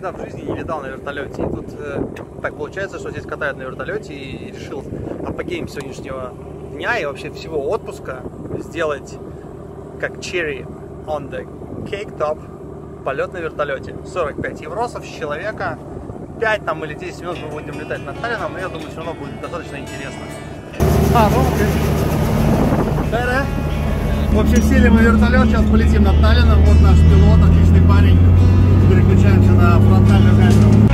никогда в жизни не летал на вертолете. И тут так получается, что здесь катают на вертолете, и решил апогеем сегодняшнего дня и вообще всего отпуска сделать как cherry on the cake top полет на вертолете. 45 евросов с человека, 5 там, или 10 минут мы будем летать над Таллином, но я думаю, все равно будет достаточно интересно. В общем, сели мы в вертолет, сейчас полетим над Таллином. Вот наш пилот, отличный парень. Переключаемся на фронтальную камеру.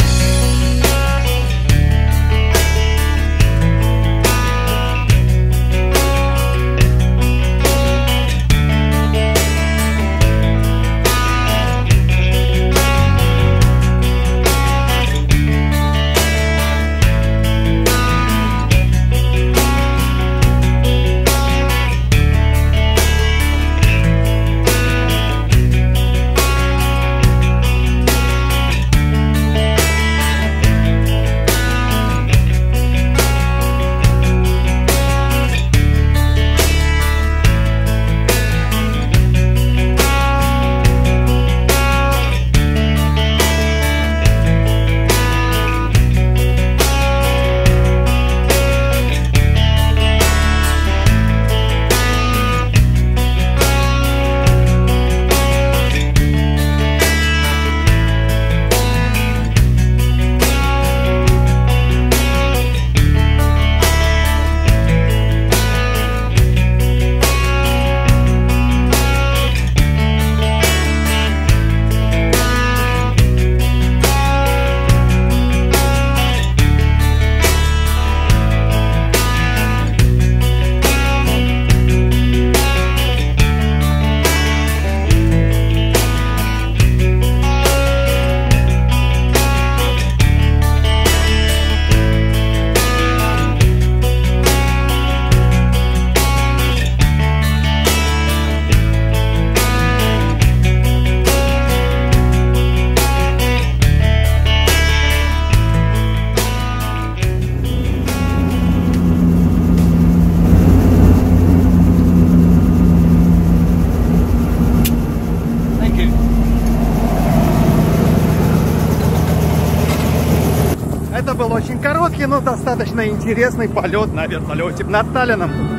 Это был очень короткий, но достаточно интересный полет на вертолете над Таллином.